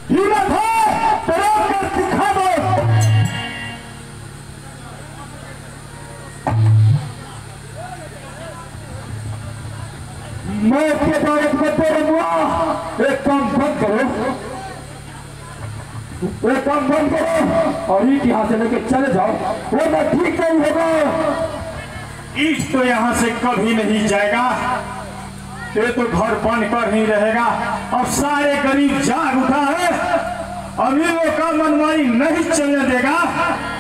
हिम्मत है तो रोक कर दिखा दो। मैं के दौलत करते रहूंगा। एक काम बंद करो, एक काम बंद करो और ईट यहाँ से लेके चले जाओ, वरना ठीक नहीं होगा। ईट तो यहाँ से कभी नहीं जाएगा, ये तो घर बनकर ही रहेगा। अब सारे गरीब जाग उठा है, अमीरों का मनमानी नहीं चलने देगा।